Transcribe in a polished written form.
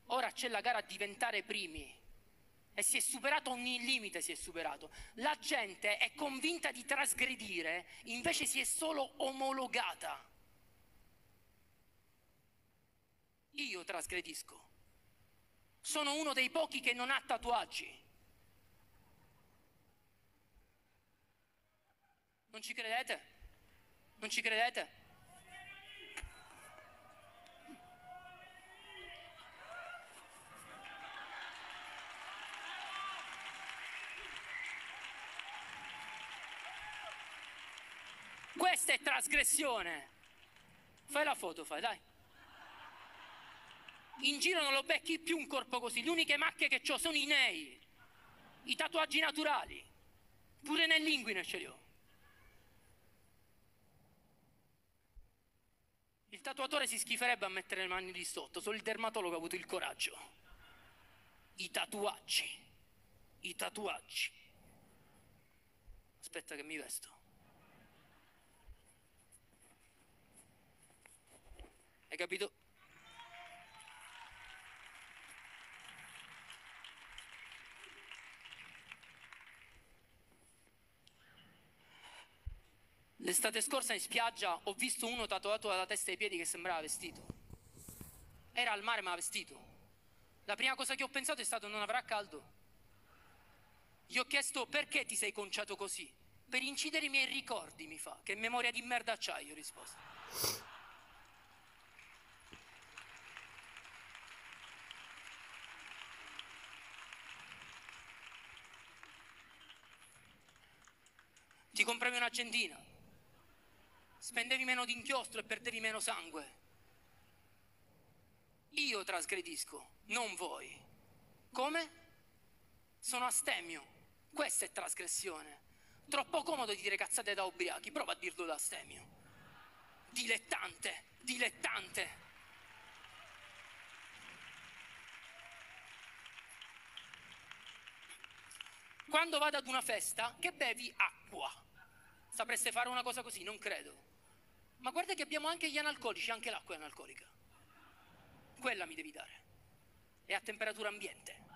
Ora c'è la gara a diventare primi e si è superato ogni limite, si è superato. La gente è convinta di trasgredire, invece si è solo omologata. Io trasgredisco. Sono uno dei pochi che non ha tatuaggi. Non ci credete? Non ci credete? Questa è trasgressione. Fai la foto, fai, dai. In giro non lo becchi più un corpo così. Le uniche macchie che ho sono i nei, i tatuaggi naturali. Pure nell'inguine ce li ho. Il tatuatore si schiferebbe a mettere le mani lì sotto, solo il dermatologo ha avuto il coraggio. I tatuaggi. I tatuaggi. Aspetta che mi vesto. Hai capito? L'estate scorsa in spiaggia ho visto uno tatuato dalla testa ai piedi che sembrava vestito. Era al mare ma vestito. La prima cosa che ho pensato è stato: non avrà caldo? Gli ho chiesto: perché ti sei conciato così? Per incidere i miei ricordi, mi fa. Che memoria di merda c'hai, ho risposto. Ti compravi un'agendina, spendevi meno di inchiostro e perdevi meno sangue. Io trasgredisco, non voi. Come? Sono astemio. Questa è trasgressione. Troppo comodo di dire cazzate da ubriachi, prova a dirlo da astemio. Dilettante, dilettante. Quando vado ad una festa, che bevi? Acqua. Sapreste fare una cosa così? Non credo. Ma guarda che abbiamo anche gli analcolici, anche l'acqua è analcolica. Quella mi devi dare. È a temperatura ambiente.